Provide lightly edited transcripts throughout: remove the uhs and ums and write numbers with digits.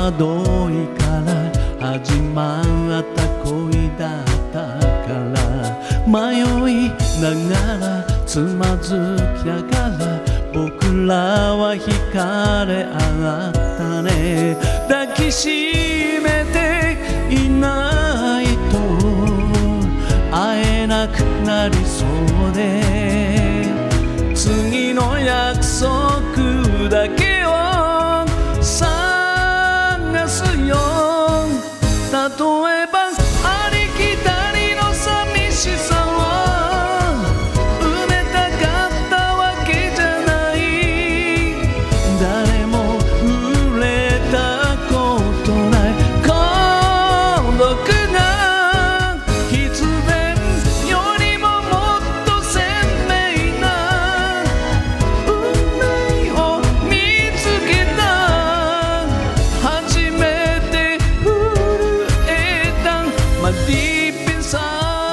戸いから始まった恋だったから迷いながらつまずきながら僕らは惹かれ合ったね。抱きしめていないと会えなくなりそうで次の約束だけを探すよ。例えばありきたりの寂しさを埋めたかったわけじゃない。誰も触れたことない孤独な必然よりももっと鮮明な運命を見つけた。初めて震えた My deep inside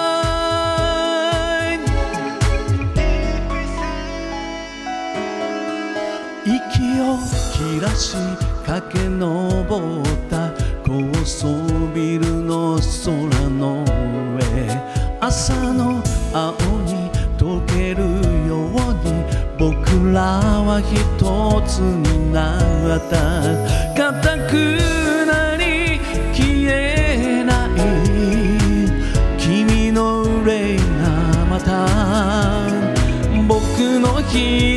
息を切らし駆け上った高層ビルの空の上朝の青に溶けるように僕らは一つになった。固くなり消えない君の憂いがまた僕の瞳